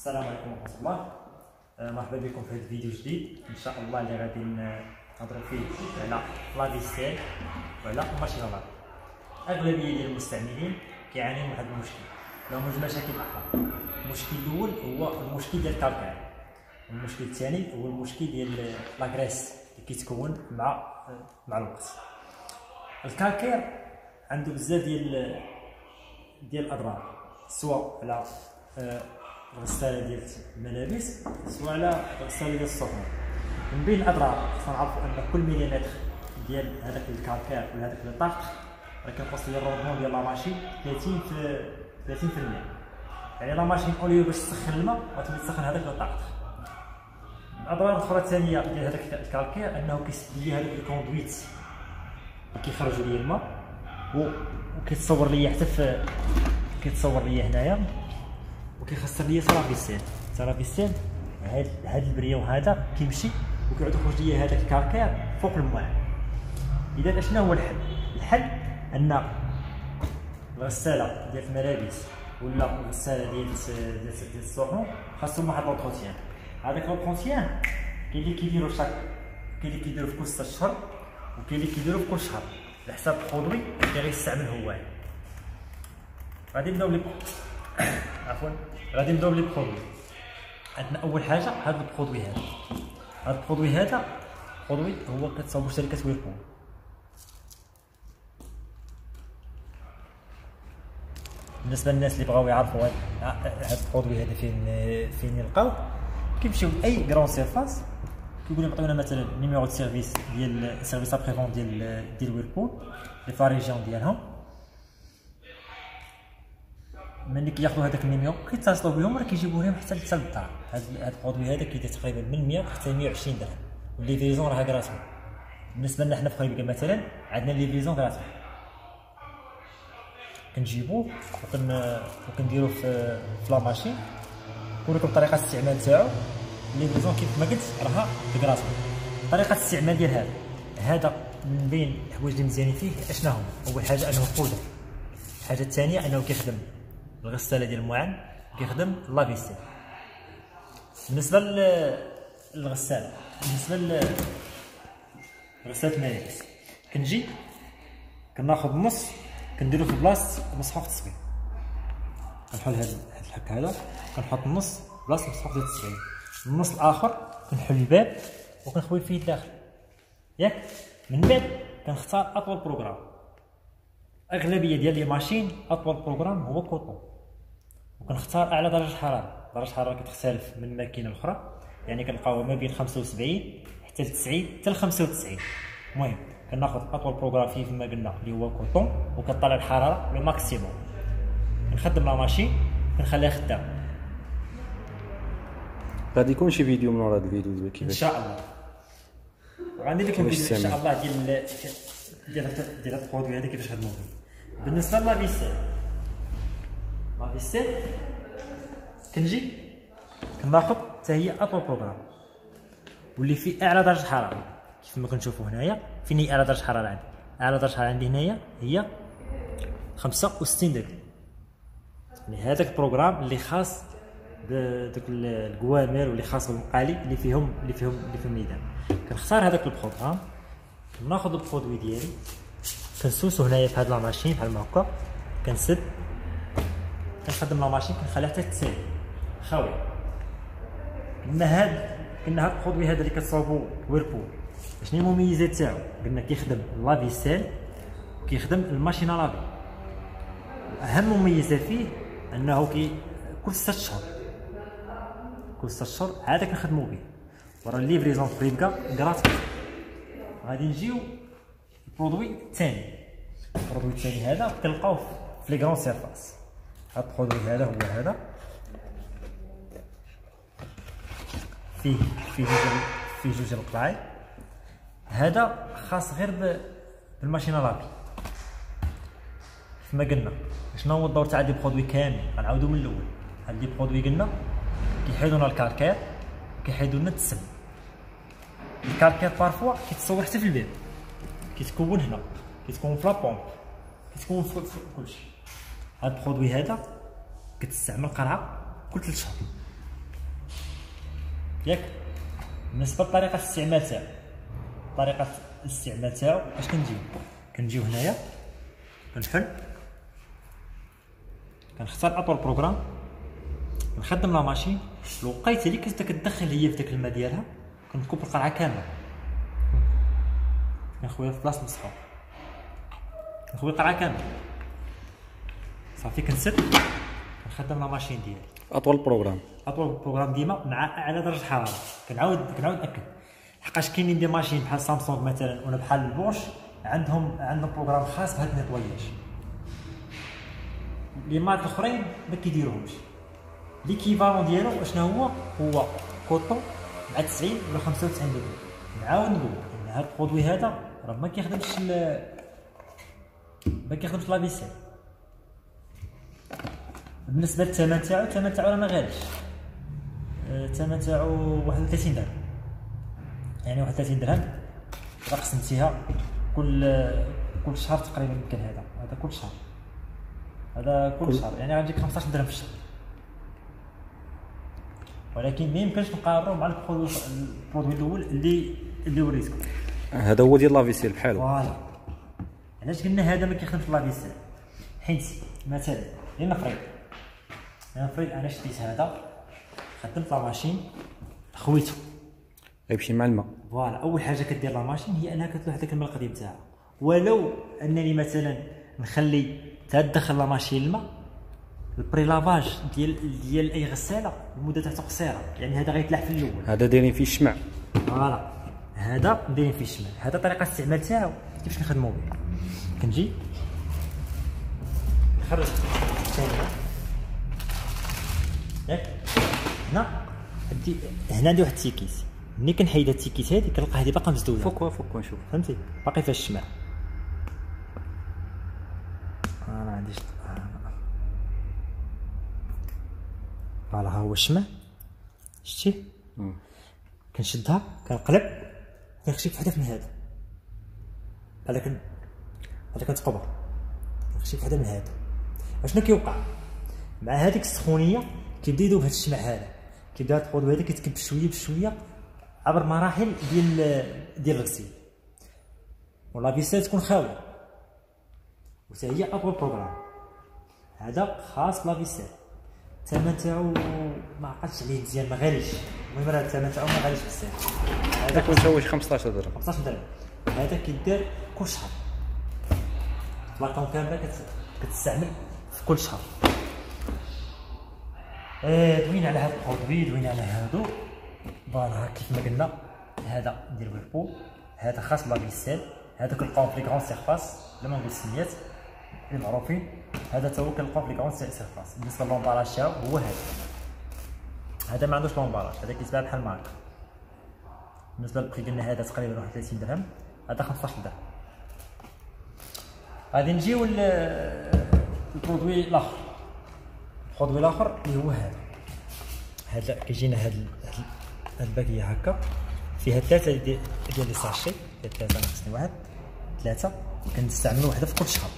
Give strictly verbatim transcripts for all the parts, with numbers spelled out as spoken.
السلام عليكم ورحمة الله. آه مرحبا بكم في هذا الفيديو جديد ان شاء الله اللي غادي نهضروا فيه على لافيسيل وعلى الماشينه لافي. اغلبيه ديال المستعملين كيعانيو من هذا المشكل، لهم جوج مشاكل اخرى. المشكل الاول هو المشكل ديال الكالكير، والمشكل الثاني هو المشكل ديال لاكريس اللي كيتكون مع مع الوقت. الكالكير عنده بزاف ديال ديال الاضرار، سواء على آه الغساله ديال الملابس سواء على الغساله ديال السفن. من بين الاضرار خصنا نعرفوا ان كل مليمتر ديال هذاك الكالكير ولا هذاك الطاق راه كينقص ليه الروندمون ديال لا ماشين ثلاثين في ثلاثين في المية. يعني لا ماشين اوليو باش تسخن الماء غتولي تسخن هذاك الطاق. الاضرار الاخرى الثانيه ديال هذاك الكالكير انه كيسد لي هذوك الكوندويت اللي كيخرجوا لي الماء، وكيتصور لي حتى في كيتصور لي هنايا وكيخسر لي لافيسيل. لافيسيل هاد هاد البريون هذا كيمشي وكيعود يخرج لي هذاك الكالكير فوق الماء. اذا اشنا هو الحل؟ الحل ان الغساله ديال الملابس ولا الغساله ديال ديال السفن خاصهم واحد لوطروتيان. هذاك لوطروتيان كاين اللي كيديروا شاك كاين اللي كيديروا في كل ستة اشهر وكاين اللي كيديروا في كل شهر على حساب البرودوي اللي غيستعمل هو. غادي نبداو لي عفوا غادي نبداو لي برودوي. عندنا اول حاجه هذا البرودوي هذا هذا البرودوي هذا برودوي هو كتصاوبو شركه ويربول. بالنسبه للناس اللي بغاو يعرفوا هذا البرودوي هذا فين فين يلقاوه، كيمشيو لاي كرون سيرفاس كيقولوا عطيونا مثلا نيميرو دو سيرفيس ديال سيرفيس ابري فون ديال ديال ويربول لي في ريجيون ديالهم. ملي كياخذوا هذاك النيميرو كيتصلوا بهم راه كيجيبوا لهم حتى حتى للدار. هذا البرودوي هذا كيدير تقريبا من مية حتى مية وعشرين درهم، والليفريزون راه غراتوي. بالنسبه لنا حنا في خريبكا مثلا عندنا الليفريزون غراتوي، كنجيبوه وكن وكنديروه في في لا ماشين ونوريكم طريقه الاستعمال تاعو. الليفريزون كيف ما قلت راها غراتوي. طريقه الاستعمال ديال هذا هذا من بين الحوايج اللي مزيانين فيه اشنا هما؟ اول حاجه انه بودر، الحاجه الثانيه انه كيخدم الغساله ديال المعان، كيخدم لافيسيل. بالنسبه للغساله بالنسبه لغساله الملابس كنجي كناخذ النص كنديرو في بلاصه مسحوق التصبيغ، كنحل هذا الحك هذا كنحط النص بلاصه مسحوق ديال التصبيغ، النص الاخر كنحل الباب وكنخوي فيه الداخل ياك. من بعد كنختار اطول بروغرام. اغلبيه ديال لي ماشين اطول بروغرام هو كوطون، وكنختار اعلى درجه حراره. درجه الحراره كتختلف من ماكينه لاخرى، يعني كنلقاوها ما بين خمسة وسبعين حتى ل تسعين حتى ل خمسة وتسعين. المهم كناخذ اطول بروغرام فيه كما قلنا اللي هو كوطون، وكنطلع الحراره لو ماكسيموم. كنخدم لا ماشين كنخليها خدامه. غادي يكون شي فيديو من ورا هذا الفيديو دابا كيفاش ان شاء الله غندير لكم فيديو ان شاء الله ديال ديال ديال هذا البرودوي هذا كيفاش خدموه. بالنسبه لافيسيل لافيسيل كنجي كناخذ حتى هي اطول بروغرام واللي فيه اعلى درجه حراره. كيف ما كنشوفوا هنايا فين هي اعلى درجه حراره عندي؟ اعلى درجه حراره عندي هنايا هي خمسة وستين درجه. يعني هذاك البروغرام اللي خاص بدوك الكوامر واللي خاص بالمقالي اللي فيهم اللي فيهم اللي في الميدان. كنختار هذاك البروغرام، ناخذ البرودوي ديالي كنسوسو هنايا في هاد لا ماشين بحال ما هكا، كنسد كنخدم لا ماشين كنخليها حتى تسالي خاوي. قلنا هاد قلنا هاد البرودوي هذا اللي كتصاوبو ويربول شنو هي المميزات تاعو؟ قلنا كيخدم لافيسيل وكيخدم الماشينه لافي. اهم مميزه فيه انه كي كل ستة اشهر كل ستة اشهر هذا كنخدمو به. ورا الليفريزون في خريبكا غراتوي. غادي نجيو البرودوي الثاني. البرودوي الثاني هذا كنلقاوه في لي كرون سيرفاس. هذا البرودوي هذا هو هذا فيه فيه جوج فيه جوج القطعي. هذا خاص غير بالماشينه لافي. كما قلنا شنو هو الدور تاع هاد البرودوي كامل؟ غنعاودو من الاول. هاد البرودوي قلنا كيحيدو لنا الكالكير كيحيدو لنا التسم. الكالكير بارفوا كيتصور حتى في الباب، كيتكون هنا، كيتكون في لابومب، كيتكون في كلشي. هاد البرودوي هذا كتستعمل قرعه كل ثلاث شهور. ياك. بالنسبه لطريقه الاستعمال تاعو، طريقه الاستعمال تاعو اش كنجيو كنجيو هنايا كنحل، كنختار اطول بروغرام، كنخدم لا ماشين. الوقيته اللي كنت كتدخل هي في داك الماء ديالها كنكب القرعه كامله، كنخويها في بلاصه مسحوق، كنخوي القرعه كامله صافي. كنسد كنخدم لا ماشين ديالي. اطول بروغرام اطول بروغرام ديما مع اعلى درجه حراره. كنعاود كنعاود ناكد، لحقاش كاينين دي ماشين بحال سامسونج مثلا ولا بحال البورش عندهم عندهم بروغرام خاص بهاد النيطواياج. لي مارك الاخرين ما كيديروهمش. ليكيفالون ديالو اشنا هو هو كوطون مع تسعين ولا خمسة وتسعين دوغري. نعاود نقول ان هاد البرودوي هذا راه ما كيخدمش ما كيخدمش لا فيسيل. بالنسبه للثمن تاعو، الثمن تاعو راه ما غاليش، الثمن تاعو واحد وثلاثين درهم، يعني واحد وثلاثين درهم راه قسمتيها كل كل شهر تقريبا. يمكن هذا هذا كل شهر، هذا كل شهر يعني غاديك خمسطاش درهم في الشهر. ولكن ما يمكنش نقارنوا مع البرودوي الاول اللي اللي وريتكم. هذا هو ديال لافيسيل بحالو. فوالا علاش قلنا هذا ما كيخدمش لافيسيل؟ حيت مثلا لنفرض لنفرض انا شديت هذا، خدمت لا ماشين، خويته غيمشي مع الماء. فوالا اول حاجه كدير لا ماشين هي انها كتلوح داك الماء القديم تاعها. ولو انني مثلا نخلي تدخل لا ماشين الماء، البريلافاج ديال ديال اي غساله المده تاعته قصيره، يعني هذا غيتلح في الاول. هذا دايرين فيه الشمع. فوالا هذا دايرين فيه الشمع. هذا طريقه الاستعمال تاعو كيفاش نخدمو به. كنجي نخرج الثانيه ياك. هنا عندي هنا عندي واحد التيكيت، ملي كنحيد هاد التيكيت هادي كنلقى هادي باقا مسدوده. فوكوا فوكوا نشوف، فهمتي؟ باقي فيها الشمع. انا عنديش فوالا ها هو الشمع، شتي؟ كنشدها كنقلب كنخشي وحده من هذا بحال كن بحال كنتقبر، كنخشي وحده من هذا. اشنو كيوقع مع هذيك السخونيه؟ كيبدا يذوب هذا الشمع هذا، كيبدا هذا البرودوي هذا كيتكب بشويه بشويه عبر مراحل ديال ديال الغسيل، ولا فيسيل تكون خاويه. وحتى هي اطول بروغرام هذا خاص بلا فيسيل. الثمن تاعو ما عقلتش عليه مزيان، ما غاليش. المهم راه الثمن تاعو ما غاليش بزاف. هذا كنت واش خمسطاش درهم. خمسطاش درهم. هذا كيدار كل شهر، لاكون كامله كتستعمل في كل شهر. ايه دوينا على هذا البرودوي، دوينا على هادو. فوالا كيف ما قلنا هذا ندير به البو، هذا خاص بلا فيسيل. هذا كنلقاو في لي كغون سيرفاس بلا ما نقول السميات اللي معروفين. هذا تا هو كنلقاو في لي كغون سيرفاس. بالنسبه للومباراج تاعو هو هذا، هذا ما عندوش لومباراج، هذا كيتباع بحال ماركه. بالنسبه للبري قلنا هذا تقريبا واحد وثلاثين درهم، هذا خمسطاش درهم. غادي نجيو للبرودوي الاخر. البرودوي الاخر اللي هو هذا. هذا كيجينا هاد هاد الباكيه هكا فيها ثلاثه ديال لي ساشي، ثلاثه ناقصني واحد، ثلاثه كنستعملوا وحده في كل شهر.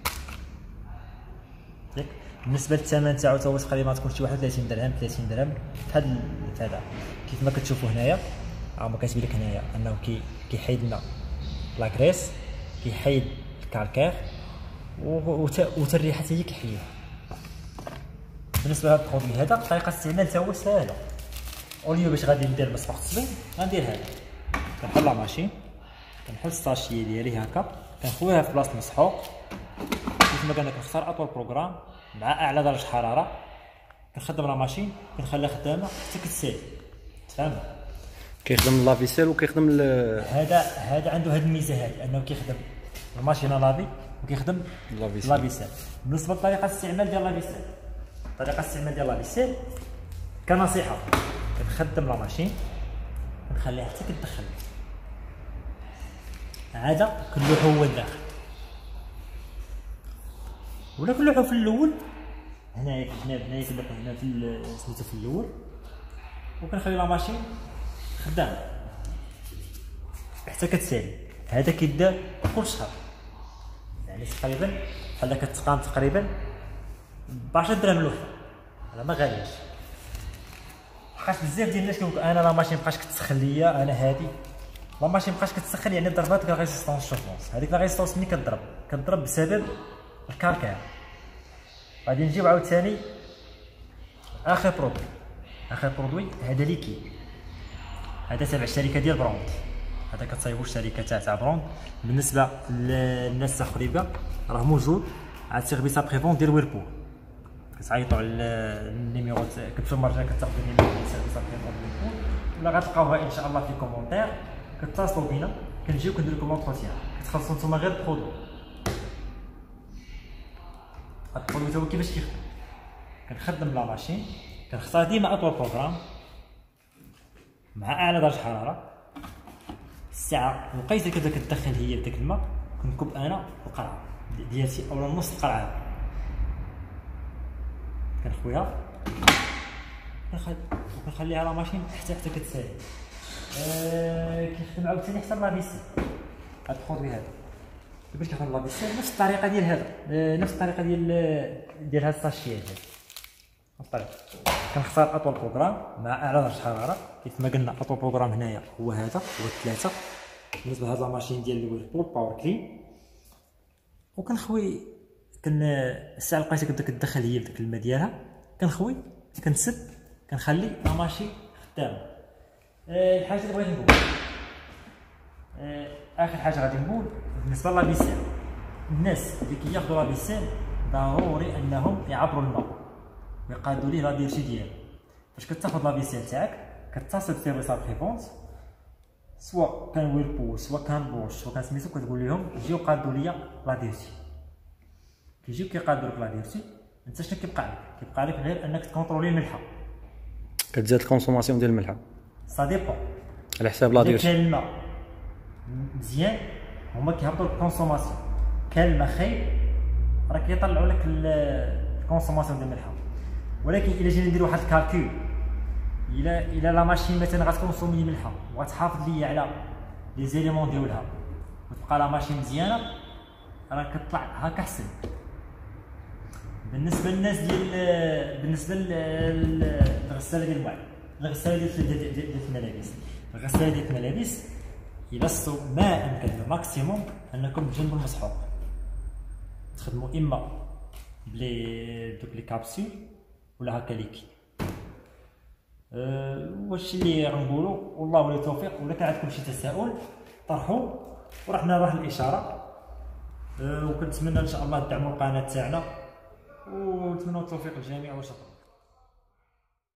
ياك. بالنسبه للثمن تاعو تا هو تقريبا تكون شي واحد وثلاثين درهم ثلاثين درهم بحال هذا. كيف ما كتشوفوا هنايا راه ما كاتب لك هنايا انه كي كيحيد لنا لاكريس، كيحيد الكالكير، وتا الريحه حتى هي كيحيدها. بالنسبه لهذا البرودوي هذا طريقه الاستعمال تا هو سهله. اوليو باش غادي ندير مسحوق التصبين غندير هذا، كنحل لا ماشين، كنحل الساشي ديالي هكا، كنخويها في بلاصه المسحوق. كيف ما قلنا كنختار اطول بروغرام مع اعلى درجه حراره، كنخدم لا ماشين كنخليها خدامه حتى كتسالي. تفهم؟ كيخدم لافيسيل وكيخدم ل... هذا هذا عنده هذه الميزه هذه انه كيخدم الماشينه لافي وكيخدم لافيسيل. بالنسبه لطريقه الاستعمال ديال لافيسيل، طريقه الاستعمال ديال لافيسيل كنصيحه كنخدم لا ماشين كنخليها حتى كتدخل، عاده كنلوحو هو الداخل ولا كنلوحو في الاول هنايا في الجناب، هنايا كنلوحو هنا في سميتو في الاول، وكنخلي لا ماشين خدامه حتى كتسالي. هذا كيدار كل شهر، يعني تقريبا بحال كتقام تقريبا ب عشرة دراهم الوحده، هذا ما غاليش. بقاش بزاف ديال الناس كيقولوا انا لا ماشين مابقاش كتسخن ليا، انا هادي لا ماشين مابقاش كتسخن، يعني ضربات لا ريزيستونس شوفونس. هذيك لا ريزيستونس ملي كضرب كضرب بسبب الكاركير. غادي نجيو عاوتاني اخر برودوي، اخر برودوي هذا ليكي، هذا تابع الشركه ديال بروند، هذا كتصايبو الشركه تاع تاع بروند. بالنسبه للناس تاع خريبه راه موجود على السيرفيس ابري فون ديال ويربول، كتعيطوا على النيميرو، كتمشيو المرجع كتاخذوا النيميرو ديال السيرفيس ابري فون ديال ويربول، ولا غتلقاوها ان شاء الله في كومونتير. كتصلوا بينا كنجيو كندير لكم لونتروتيان، كتخلصوا نتوما غير البرودوي. هاد البرودوي تا هو كيفاش كيخدم، كنخدم لا ماشين، كنختار ديما اطول بروغرام مع اعلى درجه حراره. الساعه الوقيته اللي كتبدا كتدخل هي بداك الماء، كنكب انا القرعه ديالتي اولا نص القرعه، كنخويها كنخليها لا ماشين حتى حتى كتسالي. أه كيخدم عاوتاني حتى لافيسي. هاد البرودوي هذا كيفاش كيخدم لافيسي نفس الطريقه ديال هذا، أه نفس الطريقه ديال ديال هاد الساشيات هذا، نفس الطريقه. كنختار اطول بروغرام مع اعلى درجه حراره، كيف ما قلنا اطول بروغرام هنايا هو هذا، هو الثلاثه. بالنسبه لهاد لا ماشين ديال الويربول باور كلين، وكنخوي كن الساعه لقيتها كتبدا كتدخل هي بداك الماء ديالها، كنخوي كنسد كنخلي لا ماشين خدامه. أه الحاجه اللي بغيت نقول أه اخر حاجه غادي نقول بالنسبه لافيسيل، الناس اللي كياخذوا لافيسيل ضروري انهم يعبروا الماء ويقادوا ليه لا ديرشي ديالو. فاش كتاخذ لافيسيل تاعك كتصل بسيرفيس ابري فونت، سواء كان ويربول سواء كان بوش سواء كان سميتو، كتقول لهم جيو قادوا ليا لا ديرشي. كيجيو كيقادوا لك لا ديرشي، انت شنو كيبقى لك؟ كيبقى لك غير انك تكونترولي الملحه، كتزاد الكونسوماسيون ديال الملحه. سا ديبون على حساب لا ديرشي. كاين الماء مزيان هما كيهبطوا الكونسوماسيون، كان الماء خايب راه كيطلعوا لك الكونسوماسيون ديال الملحه. ولكن الا جينا نديرو واحد الكالكول، الا الا لا ماشين مثلا غتكونسومي ملحه وغتحافظ ليا على لي زيليمون ديالها وتبقى لا ماشين مزيانه، راه كتطلع هكا احسن. بالنسبه للناس ديال بالنسبه للغساله ديال الماء، الغساله ديال ديال الملابس، الغساله ديال الملابس يلصوا ما امكن الماكسيموم انكم تجنبوا المسحوق، تخدموا اما بلي دوك لي كابسول ولا هكا ليكي. أه واش اللي غنقولوا والله ولي التوفيق. ولا كان عندكم شي تساؤل طرحوا ورحنا نروح الاشاره. أه وكنتمنى ان شاء الله تدعموا القناه تاعنا، ونتمنى التوفيق للجميع وشكرا.